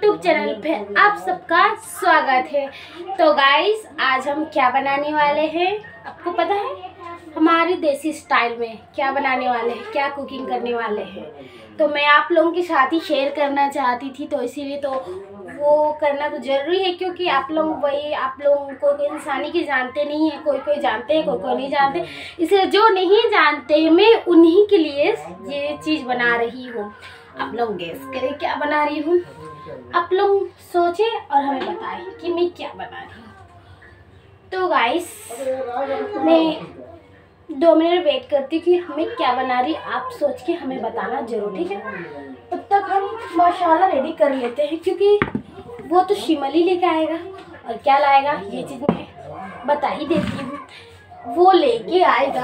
YouTube channel पे आप सबका स्वागत है। तो गाइस आज हम क्या बनाने वाले हैं आपको पता है? हमारी देसी स्टाइल में क्या बनाने वाले हैं, क्या कुकिंग करने वाले हैं, तो मैं आप लोगों के साथ ही शेयर करना चाहती थी। तो इसीलिए तो वो करना तो ज़रूरी है, क्योंकि आप लोगों को कोई इंसानी की जानते नहीं है, कोई जानते हैं, कोई नहीं जानते। इसलिए जो नहीं जानते मैं उन्हीं के लिए ये चीज़ बना रही हूँ। आप लोग गेस करें क्या बना रही हूँ, आप लोग सोचें और हमें बताएं कि मैं क्या बना रही हूँ। तो गाइस मैं 2 मिनट वेट करती हूँ कि हमें क्या बना रही, आप सोच के हमें बताना जरूर, ठीक है? तब तक हम मसाला रेडी कर लेते हैं, क्योंकि वो तो शिमल ही लेके आएगा और क्या लाएगा ये चीज़ मैं बता ही देती हूँ। वो लेके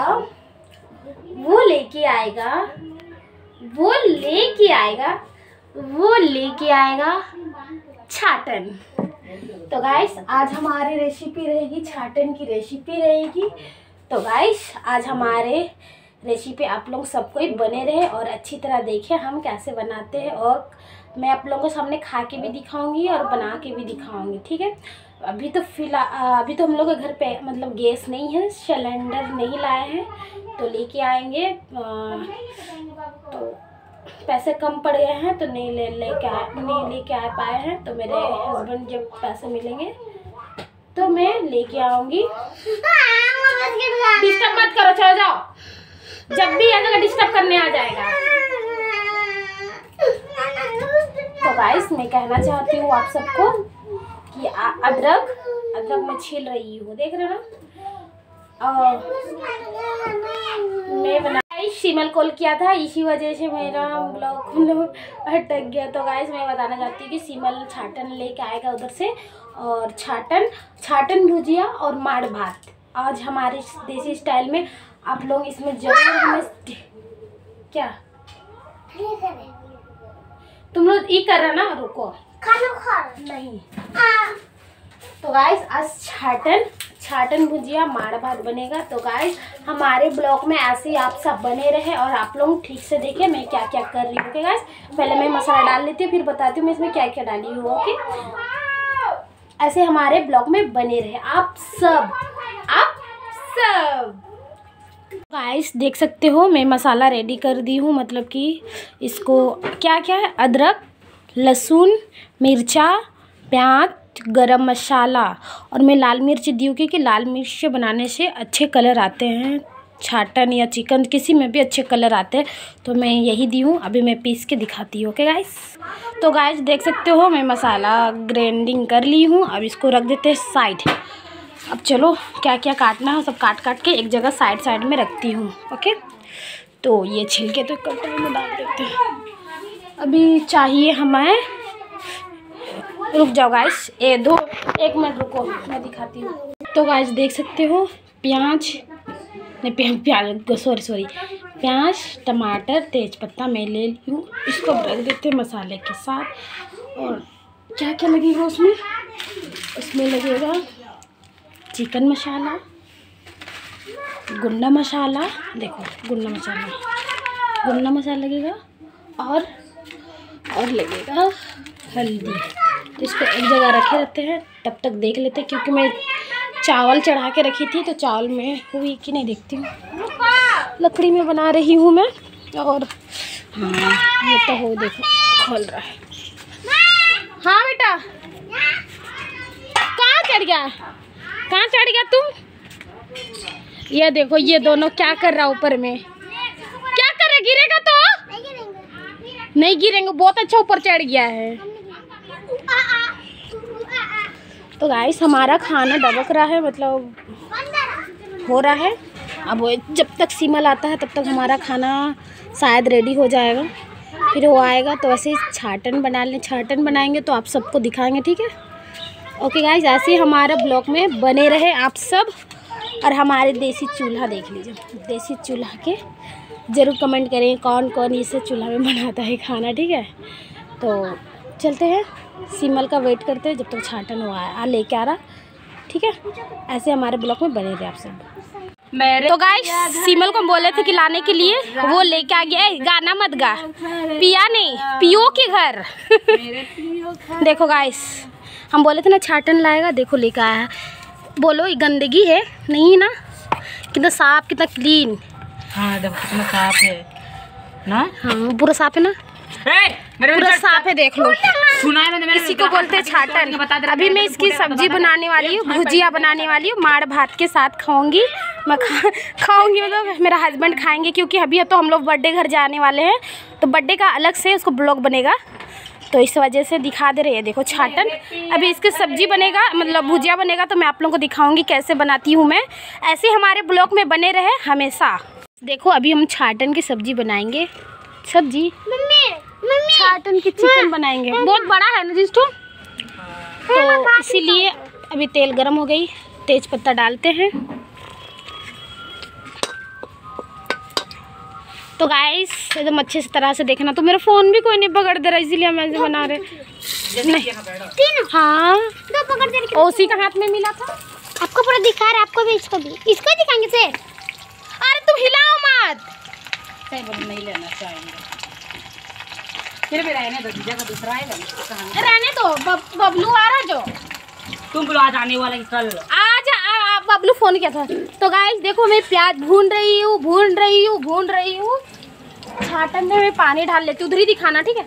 आएगा छाटन। तो गाइस आज हमारी रेसिपी रहेगी छाटन की रेसिपी रहेगी। तो गाइस आज हमारे रेसिपी आप लोग सबको ही बने रहे और अच्छी तरह देखें हम कैसे बनाते हैं, और मैं आप लोगों के सामने खा के भी दिखाऊंगी और बना के भी दिखाऊंगी, ठीक है? अभी तो हम लोग के घर पे मतलब गैस नहीं है, सिलेंडर नहीं लाए हैं, तो लेके आएंगे। तो पैसे कम पड़ गए हैं तो नहीं लेके आ पाए हैं। तो मेरे हस्बैंड जब पैसे मिलेंगे तो मैं लेके आऊँगी। डिस्टर्ब मत करो, चलो जाओ, जब भी आएगा डिस्टर्ब करने आ जाएगा। तो गाइस मैं कहना चाहती हूँ आप सबको कि अदरक मैं छील रही हूँ, देख रहे हो ना? और मैं शिमल कॉल किया था, इसी वजह से मेरा ब्लॉग अटक गया। तो गाइस मैं बताना चाहती हूँ कि शिमल छाटन लेके आएगा उधर से, और छाटन भुजिया और माड़ भात आज हमारे देसी स्टाइल में। आप लोग इसमें जरूर हमें क्या तुम लोग ये कर रहा ना, रुको नहीं। तो गाइस आज छाटन भुजिया माड़ भात बनेगा। तो गाइस हमारे ब्लॉग में ऐसे ही आप सब बने रहे और आप लोग ठीक से देखें मैं क्या क्या कर रही हूँ। ओके गाइस पहले मैं मसाला डाल लेती हूँ, फिर बताती हूँ मैं इसमें क्या क्या डाली हूँ। ओके ऐसे हमारे ब्लॉग में बने रहे आप सब। गाइस देख सकते हो मैं मसाला रेडी कर दी हूँ, मतलब कि इसको क्या क्या है, अदरक, लहसुन, मिर्चा, प्याज, गरम मसाला, और मैं लाल मिर्च दी हूँ क्योंकि लाल मिर्च बनाने से अच्छे कलर आते हैं, छाटन या चिकन किसी में भी अच्छे कलर आते हैं। तो मैं यही दी हूँ, अभी मैं पीस के दिखाती हूँ। ओके गाइस तो गाइस देख सकते हो मैं मसाला ग्राइंडिंग कर ली हूँ, अब इसको रख देते हैं साइड। अब चलो क्या क्या काटना है सब काट के एक जगह साइड में रखती हूँ। ओके तो ये छिलके तो कटोरी में डाल देते हैं। अभी चाहिए हमें, रुक जाओ गाइस, एक मिनट रुको मैं दिखाती हूँ। तो गाइस देख सकते हो प्याज, टमाटर, तेजपत्ता मैं ले ली हूँ, इसको रख देते हैं मसाले के साथ। और क्या क्या लगेगा उसमें लगेगा चिकन मसाला, गुंडा मसाला, देखो गुंडा मसाला लगेगा, और लगेगा हल्दी। तो इसको एक जगह रखे रहते हैं, तब तक देख लेते हैं, क्योंकि मैं चावल चढ़ा के रखी थी तो चावल में हुई कि नहीं देखती हूँ। लकड़ी में बना रही हूँ मैं, और हाँ ये तो हो, देखो खोल रहा है। हाँ बेटा कहाँ चढ़ गया तुम? ये देखो ये दोनों क्या कर रहा ऊपर में, क्या कर रहा, गिरेगा तो नहीं गिरेंगे, बहुत अच्छा ऊपर चढ़ गया है। तो गाइस हमारा खाना डबक रहा है, मतलब हो रहा है। अब जब तक सिमल आता है तब तक हमारा खाना शायद रेडी हो जाएगा, फिर वो आएगा तो ऐसे छाटन बनाएंगे तो आप सबको दिखाएंगे, ठीक है? ओके गाइस ऐसे ही हमारा ब्लॉग में बने रहे आप सब, और हमारे देसी चूल्हा देख लीजिए, देसी चूल्हा के ज़रूर कमेंट करें कौन कौन इसे चूल्हा में बनाता है खाना, ठीक है? तो चलते हैं सिमल का वेट करते हैं जब तक छाटन हुआ है लेके आ रहा, ठीक है? ऐसे हमारे ब्लॉग में बने रहे आप सब। तो गाइस सीमल को बोले थे कि लाने के लिए, वो लेके आ गया। गाना मत गा, पिया नहीं, पियो के घर। देखो गाइस, हम बोले थे ना छाटन लाएगा, देखो लेके आया है। बोलो ये गंदगी है नहीं ना, कितना साफ कितना क्लीन। हाँ देखो कितना साफ है ना। हाँ पूरा साफ है ना, पूरा साफ है। देख लो, सुना है मैंने, इसी को बोलते हैं छाटन। अभी मैं इसकी सब्जी बनाने वाली हूँ, भुजिया बनाने वाली हूँ, माड़ भात के साथ खाऊंगी। मैं खाऊंगी मतलब मेरा हस्बैंड खाएंगे, क्योंकि अभी तो हम लोग बर्थडे घर जाने वाले हैं, तो बर्थडे का अलग से उसको ब्लॉग बनेगा, तो इस वजह से दिखा दे रही है। देखो छाटन, अभी इसकी सब्जी बनेगा मतलब भुजिया बनेगा, तो मैं आप लोगों को दिखाऊंगी कैसे बनाती हूँ मैं। ऐसे हमारे ब्लॉग में बने रहे हमेशा। देखो अभी हम छाटन की सब्जी बनाएंगे। सब्जी छाटन की चिकन बनाएंगे, बहुत बड़ा है ना जिसको, तो इसीलिए अभी तेल गरम हो गई, तेज पत्ता डालते हैं। तो गाइस एकदम अच्छे से तरह से देखना। तो मेरा फ़ोन भी कोई नहीं पकड़ दे रहा, इसीलिए हम ऐसे बना रहे। नहीं हाँ दो पकड़ दे रहे, उसी का हाथ में मिला था। आपको पूरा दिखा रहा है, आपको भी इसको दिखाएंगे से। अरे तुम हिलाओ मत, नहीं लेना चाहेंगे फिर भी रहने दो, का दूसरा आएगा रहने दो। बबलू आ रहा जो, तुम बोलो आज आने वाला कल आज बबलू फोन किया था। तो गाइस देखो मैं प्याज भून रही हूँ। छाटन में मैं पानी डाल लेती हूँ, उधर ही दिखाना ठीक है।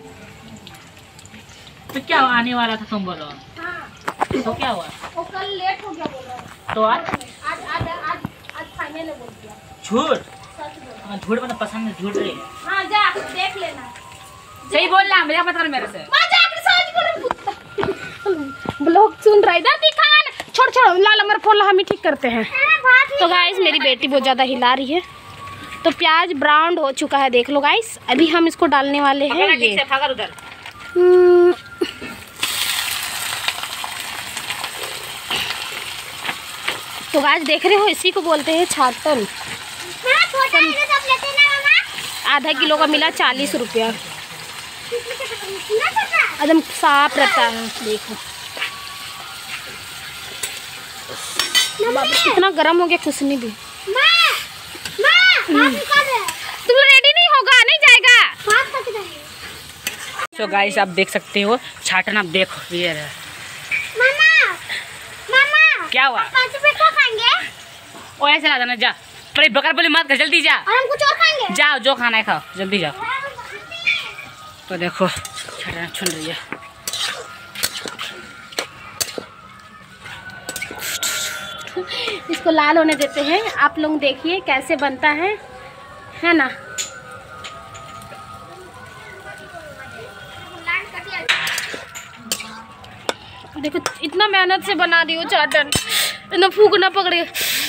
तो क्या आने वाला था तुम बोलो। हाँ तो क्या हुआ, वो कल लेट हो गया बोल रहा है। तो आज फाइनल बोल दिया। झूठ झूठ मतलब पसंद है, झूठ रही। हाँ जा देख लेना, सही बोल रहा मेरा पता मेरे से। ब्लॉग सुन रहा है, दिखान छोड़ लाल मेरा फोन हम ही ठीक करते हैं। तो गाइस मेरी बेटी बहुत ज़्यादा हिला रही है। तो प्याज ब्राउन हो चुका है, देख लो गाइस। अभी हम इसको डालने वाले हैं ये। उधर तो गाइस देख रहे हो, इसी को बोलते हैं छाटन। आधा किलो का मिला 40 रुपया, एकदम साफ रहता है। देखो कितना गर्म हो गया, कुछ नहीं भी। तुम रेडी नहीं होगा, नहीं जाएगा। तो गाइस आप देख सकते हो छाटन, आप देखो ये है। क्या हुआ, और ऐसे ला देना जा, पर बकर बोली मत कर, जल्दी जा। और हम कुछ और खाएंगे। जाओ जो खाना है खाओ, जल्दी जाओ। तो देखो छाटन छुन रही है। इसको लाल होने देते हैं, आप लोग देखिए कैसे बनता है ना। देखो इतना मेहनत से बना रही हो छाटन, इतना फूक ना पकड़े।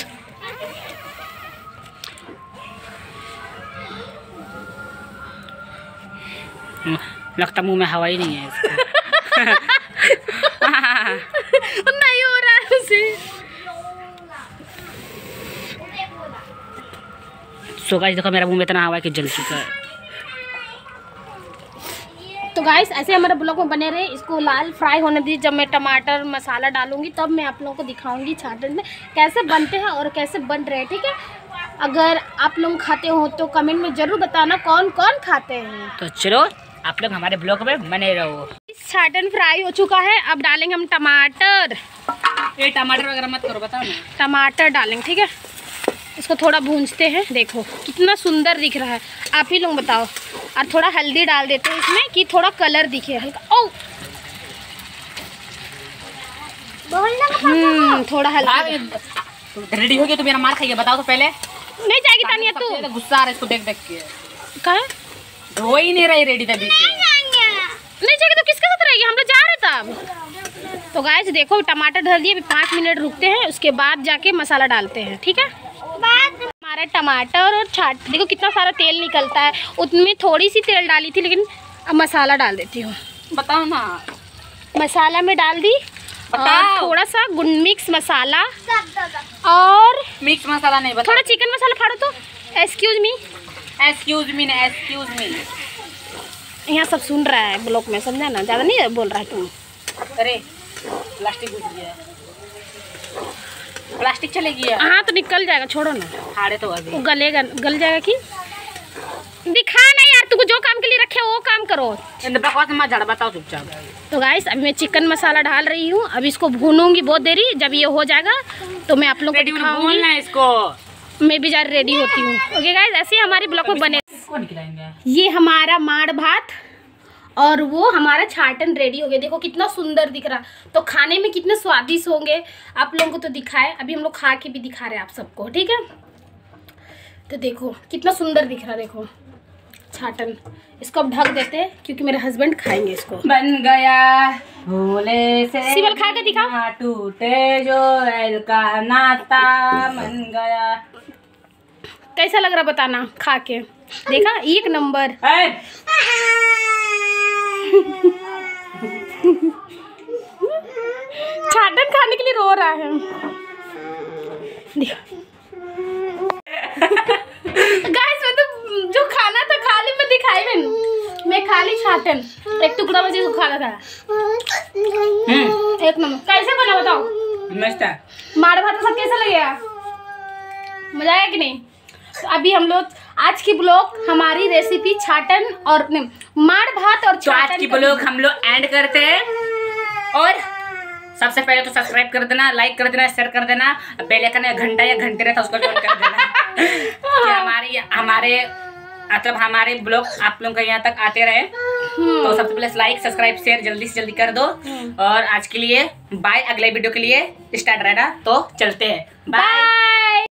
लगता मुंह में हवा ही नहीं है इसको। नहीं हो रहा है उसे। सो गाइस देखो मेरा मुंह में इतना हवा है कि जल चुका है। तो गाइस ऐसे हमारे ब्लॉग में बने रहे, इसको लाल फ्राई होने दी। जब मैं टमाटर मसाला डालूंगी तब मैं आप लोगों को दिखाऊंगी छाटन में कैसे बनते हैं और कैसे बन रहे हैं, ठीक है। अगर आप लोग खाते हो तो कमेंट में ज़रूर बताना कौन कौन खाते हैं। तो चलो आप लोग हमारे ब्लॉग में बने रहो। छाटन फ्राई हो चुका है, अब डालेंगे हम टमाटर। ये टमाटर वगैरह मत करो, बताओ ना। टमाटर डालेंगे ठीक है, इसको थोड़ा भूंजते हैं। देखो कितना सुंदर दिख रहा है, आप ही लोग बताओ। और थोड़ा हल्दी डाल देते हैं इसमें कि थोड़ा कलर दिखे हल्का। ओ थोड़ा हल्दी। रेडी हो गया तो मेरा मार खाइए, बताओ तो पहले। नहीं जाएगी तानिया तू, गुस्सा आ रहा है इसको देख देख के। कहाँ हो ही नहीं रही रेडी तभी से। नहीं जाएगी तो किसके साथ रहेगी, हम लोग जा रहे तब। तो गाइस देखो टमाटर डाल दिए, अभी 5 मिनट रुकते हैं, उसके बाद जाके मसाला डालते हैं, ठीक है। हमारा टमाटर और छाट देखो कितना सारा तेल निकलता है, उसमें थोड़ी सी तेल डाली थी, लेकिन अब मसाला डाल देती हूँ। बताओ ना। मसाला में डाल दी और थोड़ा सा मिक्स मसाला और मिक्स मसाला नहीं, थोड़ा चिकन मसाला फाड़ो तो। एक्सक्यूज मी यहाँ सब सुन रहा है ब्लॉग में, समझा ना, ज़्यादा नहीं बोल रहा है तुम। अरे प्लास्टिक घुस गया। प्लास्टिक चलेगी। हाँ तो निकल जाएगा, छोड़ो ना। हाड़े तो अभी वो गलेगा, गल जाएगा कि दिखा ना यार, तुमको जो काम के लिए रखे वो काम करो। बकवास मत झाड़, बताओ चुपचाप। तो गाइस अभी मैं चिकन मसाला डाल रही हूँ, अब इसको भूनूंगी बहुत देरी। जब ये हो जाएगा तो मैं आप लोगों को दिखाऊंगी। इसको मैं भी ज़रा रेडी होती हूँ। ओके गाइस, ऐसे ही हमारे ब्लॉग में बने। कौन खिलाएंगे? ये हमारा माड़ भात और वो हमारा छाटन रेडी हो गया। देखो कितना सुंदर दिख रहा, तो खाने में कितने स्वादिष्ट होंगे आप लोगों को तो दिखाए। अभी हम लोग खा के भी दिखा रहे हैं आप सबको, ठीक है। तो देखो कितना सुंदर दिख रहा, देखो छाटन। इसको अब ढक देते हैं क्योंकि मेरे हस्बैंड खाएंगे इसको। बन गया भोले से सिमल खा के दिखाओ। ना टूटे जो एल का नाता, बन गया। कैसा लग रहा बताना खा के। देखा, एक नंबर। छाटन खाने के लिए रो रहा है। गाइस मैं तो जो खाना था खा ली, मैं दिखाई मैं खा ली छाटन। एक टुकड़ा मुझे खाना था। एक नंबर। कैसे बना बताओ? मस्त है। माड़ भात सब कैसा लगेगा? मजा आया कि नहीं? तो अभी हम लोग आज की ब्लॉग हमारी रेसिपी छाटन और माड़ भात और तो आज की ब्लॉग हम लोग एंड करते हैं। और सबसे पहले तो सब्सक्राइब कर देना, लाइक कर देना, शेयर कर देना, बेल आइकन घंटा या घंटे रहता उसको ऑन कर देना कि हमारे ब्लॉग आप लोगों के यहाँ तक आते रहे। तो सबसे पहले लाइक सब्सक्राइब शेयर जल्दी से जल्दी कर दो। और आज के लिए बाय, अगले वीडियो के लिए स्टार्ट रहेगा, तो चलते हैं, बाय।